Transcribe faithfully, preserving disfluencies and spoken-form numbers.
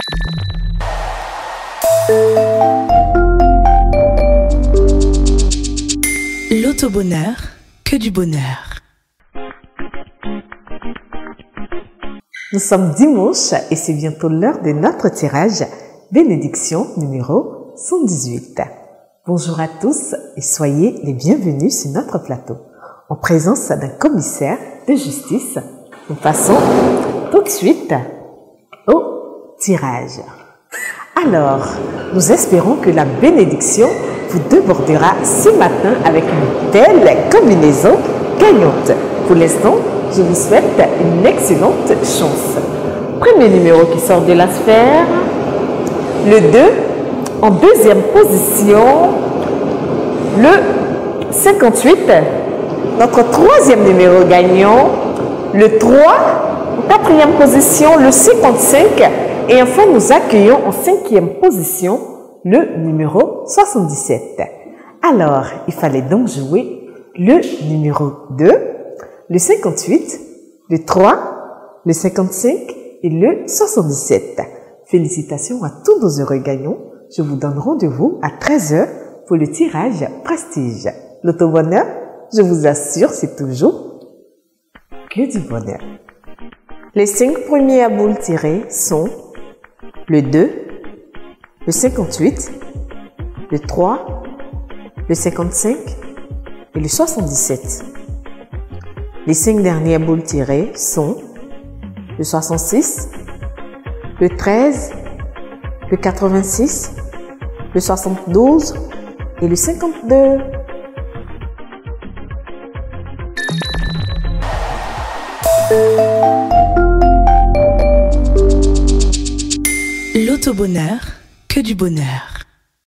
L'auto-bonheur, que du bonheur. Nous sommes dimanche et c'est bientôt l'heure de notre tirage bénédiction numéro cent dix-huit. Bonjour à tous et soyez les bienvenus sur notre plateau. En présence d'un commissaire de justice, nous passons tout de suite au tirage. Alors, nous espérons que la bénédiction vous débordera ce matin avec une belle combinaison gagnante. Pour l'instant, je vous souhaite une excellente chance. Premier numéro qui sort de la sphère, le deux. En deuxième position, le cinquante-huit. Notre troisième numéro gagnant, le trois. En quatrième position, le cinquante-cinq. Et enfin, nous accueillons en cinquième position le numéro soixante-dix-sept. Alors, il fallait donc jouer le numéro deux, le cinquante-huit, le trois, le cinquante-cinq et le soixante-dix-sept. Félicitations à tous nos heureux gagnants. Je vous donne rendez-vous à treize heures pour le tirage prestige. L'auto-bonheur, je vous assure, c'est toujours que du bonheur. Les cinq premiers à boules tirées sont le deux, le cinquante-huit, le trois, le cinquante-cinq et le soixante-dix-sept. Les cinq dernières boules tirées sont le soixante-six, le treize, le quatre-vingt-six, le soixante-douze et le cinquante-deux. L'auto-bonheur, que du bonheur.